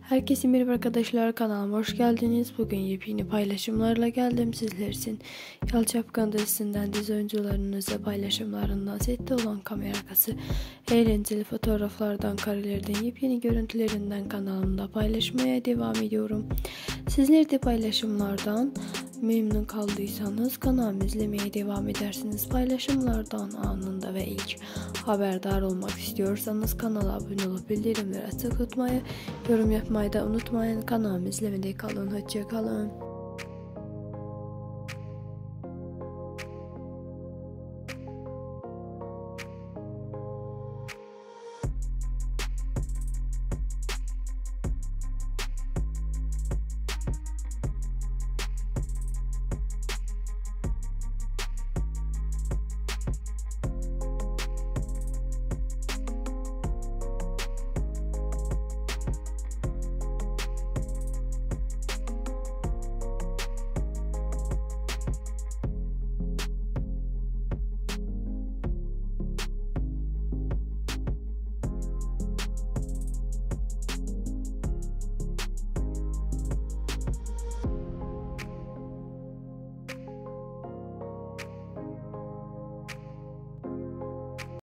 Herkese merhaba arkadaşlar, kanalıma hoş geldiniz. Bugün yepyeni paylaşımlarla geldim sizler için. Yalı Çapkın dizisinden dizi oyuncularının özel paylaşımlarından, sette olan kamera arkası eğlenceli fotoğraflardan, karelerden, yepyeni görüntülerinden kanalımda paylaşmaya devam ediyorum. Sizler de paylaşımlardan memnun kaldıysanız kanalımı izlemeye devam edersiniz. Paylaşımlardan anında ve ilk haberdar olmak istiyorsanız kanala abone olup bildirimleri açık tutmayı, yorum yapmayı da unutmayın. Kanalımı izlemede kalın. Hoşça kalın.